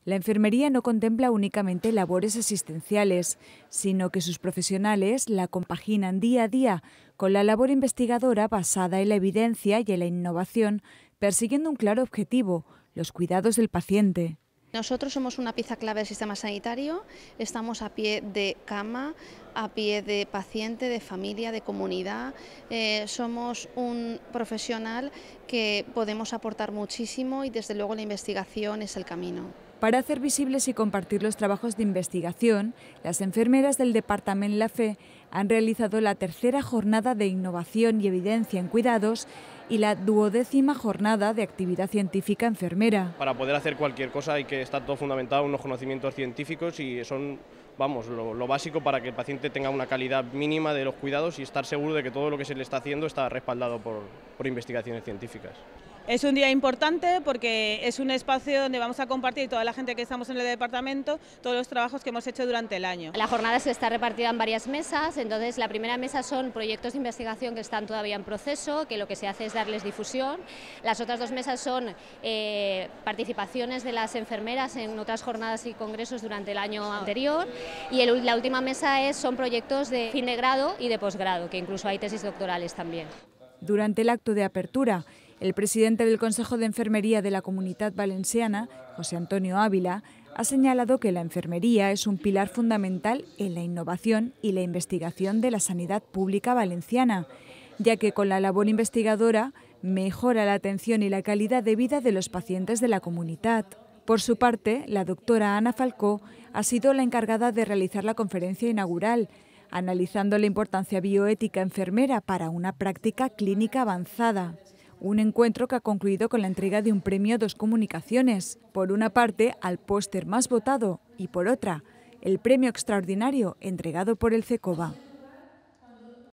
La enfermería no contempla únicamente labores asistenciales, sino que sus profesionales la compaginan día a día con la labor investigadora basada en la evidencia y en la innovación, persiguiendo un claro objetivo: los cuidados del paciente. Nosotros somos una pieza clave del sistema sanitario, estamos a pie de cama, a pie de paciente, de familia, de comunidad. Somos un profesional que podemos aportar muchísimo y desde luego la investigación es el camino. Para hacer visibles y compartir los trabajos de investigación, las enfermeras del Departament La Fe han realizado la tercera jornada de innovación y evidencia en cuidados y la 12ª jornada de actividad científica enfermera. Para poder hacer cualquier cosa hay que estar todo fundamentado en unos conocimientos científicos y son, lo básico para que el paciente tenga una calidad mínima de los cuidados y estar seguro de que todo lo que se le está haciendo está respaldado por investigaciones científicas. Es un día importante porque es un espacio donde vamos a compartir toda la gente que estamos en el departamento todos los trabajos que hemos hecho durante el año. La jornada se está repartida en varias mesas, entonces la primera mesa son proyectos de investigación que están todavía en proceso, que lo que se hace es darles difusión. Las otras dos mesas son participaciones de las enfermeras en otras jornadas y congresos durante el año anterior, y la última mesa son proyectos de fin de grado y de posgrado, que incluso hay tesis doctorales también. Durante el acto de apertura, el presidente del Consejo de Enfermería de la Comunitat Valenciana, José Antonio Ávila, ha señalado que la enfermería es un pilar fundamental en la innovación y la investigación de la sanidad pública valenciana, ya que con la labor investigadora mejora la atención y la calidad de vida de los pacientes de la comunidad. Por su parte, la doctora Ana Falcó ha sido la encargada de realizar la conferencia inaugural, analizando la importancia bioética enfermera para una práctica clínica avanzada. Un encuentro que ha concluido con la entrega de un premio a 2 comunicaciones. Por una parte, al póster más votado y por otra, el premio extraordinario entregado por el CECOVA.